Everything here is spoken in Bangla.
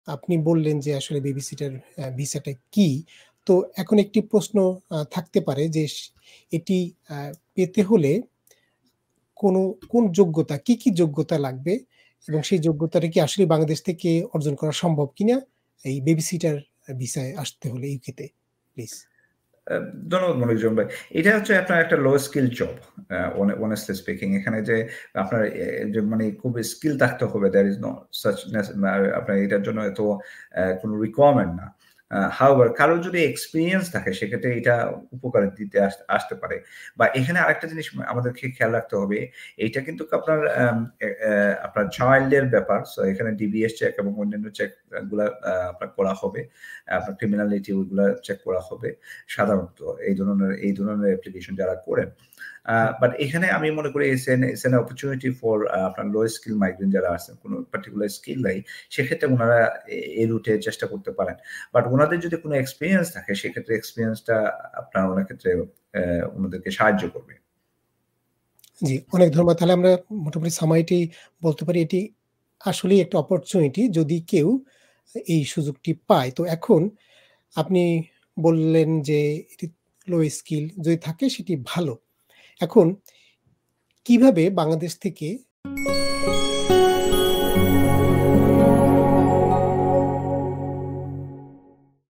আপনি বললেন যে আসলে বেবি সিটার ভিসাটা কি? তো এখন একটি প্রশ্ন থাকতে পারে যে এটি আ পেতে হলে কোন, কোন যোগ্যতা, কি যোগ্যতা লাগবে? এবং সেই যোগ্যতাটা কি আসলেই বাংলাদেশ থেকে অর্জন করা সম্ভব কিনা? এই বেবি সিটার ভিসায় আসতে হলে ইউকেতে? প্লিজ। আ ধন্যবাদ মনিরুজ্জামান ভাই। এটা হচ্ছে আপনার একটা low skill job. honestly speaking এখানে যে আপনার যে মানে খুব স্কিল থাকতে হবে there is no such আপনার এটার জন্য এত কোন রিকোয়ারমেন্ট না। however কারো যদি এক্সপেরিয়েন্স থাকে সেক্ষেত্রে এটা উপকারে দিতে আসতে পারে। বা এখানে আরেকটা জিনিস আমাদেরকে খেয়াল রাখতে হবে। এইটা কিন্তু আপনার আপনার চাইল্ড এর ব্যাপার। সো এখানে ডিবিএস চেক এবং অন্যান্য চেক গুলা আপনার করা হবে। আপনার ক্রিমিনালিটি ওইগুলা চেক করা হবে। সাধারণত এই ধরনের অ্যাপ্লিকেশন যারা করেন। বাট এখানে আমি মনে করি it's an opportunity for আপনার লো স্কিল মাইগ্রেন্ট যারা আছেন, কোন পার্টিকুলার স্কিল নাই, সেক্ষেত্রে উনারা এই রুটে চেষ্টা করতে পারেন। বাট উনাদের যদি কোন এক্সপেরিয়েন্স থাকে সেক্ষেত্রে এক্সপেরিয়েন্সটা আপনার অনেক ক্ষেত্রে উনাদেরকে সাহায্য করবে। জি, অনেক ধন্যবাদ। তাহলে আমরা মোটামুটি সামারিটি বলতে পারি এটি আসলেই একটা অপরচুনিটি যদি কেউ এই সুযোগটি পায়। তো এখন আপনি বললেন যে এটি লো স্কিল যদি থাকে সেটি ভালো। এখন কিভাবে বাংলাদেশ থেকে